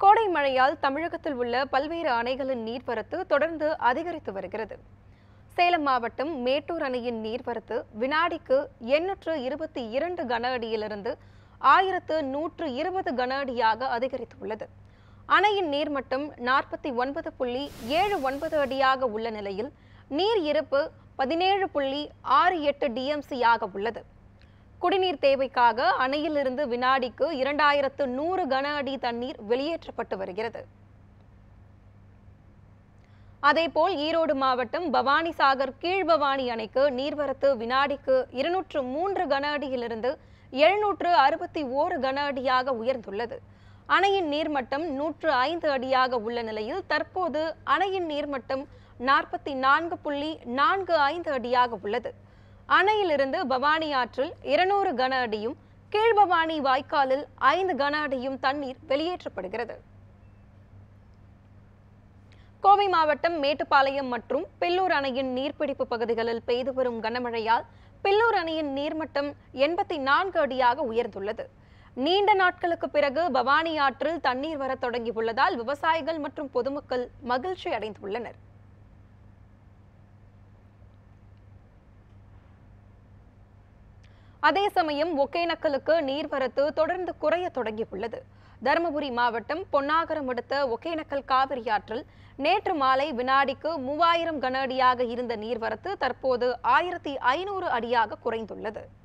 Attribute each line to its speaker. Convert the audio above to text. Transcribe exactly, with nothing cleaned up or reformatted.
Speaker 1: கோடை மழையால் தமிழகத்தில் உள்ள பல்வேறு அணைகளின் நீர்வரத்து தொடர்ந்து அதிகரித்து வருகிறது. சேலம் மாவட்டம் மேட்டூர் அணையின் நீர்வரத்து வினாடிக்கு எண்ணூற்று இருபத்தி இரண்டு கன அடியிலிருந்து ஆயிரத்து நூற்று இருபது கன அடியாக அதிகரித்துள்ளது. அணையின் நீர்மட்டம் நாற்பத்தி ஒன்பது புள்ளி ஏழு ஒன்பது அடியாக உள்ள நிலையில் நீர் இருப்பு பதினேழு புள்ளி ஆறு எட்டு டிஎம்சியாக உள்ளது. குடிநீர் தேவைக்காக அணையிலிருந்து வினாடிக்கு இரண்டாயிரத்து நூறு கன அடி தண்ணீர் வெளியேற்றப்பட்டு வருகிறது. அதேபோல் ஈரோடு மாவட்டம் பவானிசாகர் கீழ்பவானி அணைக்கு நீர்வரத்து வினாடிக்கு இருநூற்று மூன்று கன அடியிலிருந்து எழுநூற்று அறுபத்தி ஓரு கன அடியாக உயர்ந்துள்ளது. அணையின் நீர்மட்டம் நூற்று ஐந்து அடியாக உள்ள நிலையில் தற்போது அணையின் நீர்மட்டம் நாற்பத்தி நான்கு புள்ளி நான்கு ஐந்து அடியாக உள்ளது. அணையிலிருந்து பவானி ஆற்றில் இருநூறு கன அடியும் கீழ்பவானி வாய்க்காலில் ஐந்து கன அடியும் தண்ணீர் வெளியேற்றப்படுகிறது. கோவை மாவட்டம் மேட்டுப்பாளையம் மற்றும் பில்லூர் அணையின் நீர்பிடிப்பு பகுதிகளில் பெய்து வரும் கனமழையால் பில்லூர் அணையின் நீர்மட்டம் எண்பத்தி நான்கு அடியாக உயர்ந்துள்ளது. நீண்ட நாட்களுக்கு பிறகு பவானி ஆற்றில் தண்ணீர் வர தொடங்கியுள்ளதால் விவசாயிகள் மற்றும் பொதுமக்கள் மகிழ்ச்சி அடைந்துள்ளனர். அதே சமயம் ஒகேனக்கலுக்கு நீர்வரத்து தொடர்ந்து குறைய தொடங்கியுள்ளது. தருமபுரி மாவட்டம் பொன்னாகரம் அடுத்த ஒகேனக்கல் காவிரி ஆற்றில் நேற்று மாலை வினாடிக்கு மூவாயிரம் கன அடியாக இருந்த நீர்வரத்து தற்போது ஆயிரத்தி ஐநூறு அடியாக குறைந்துள்ளது.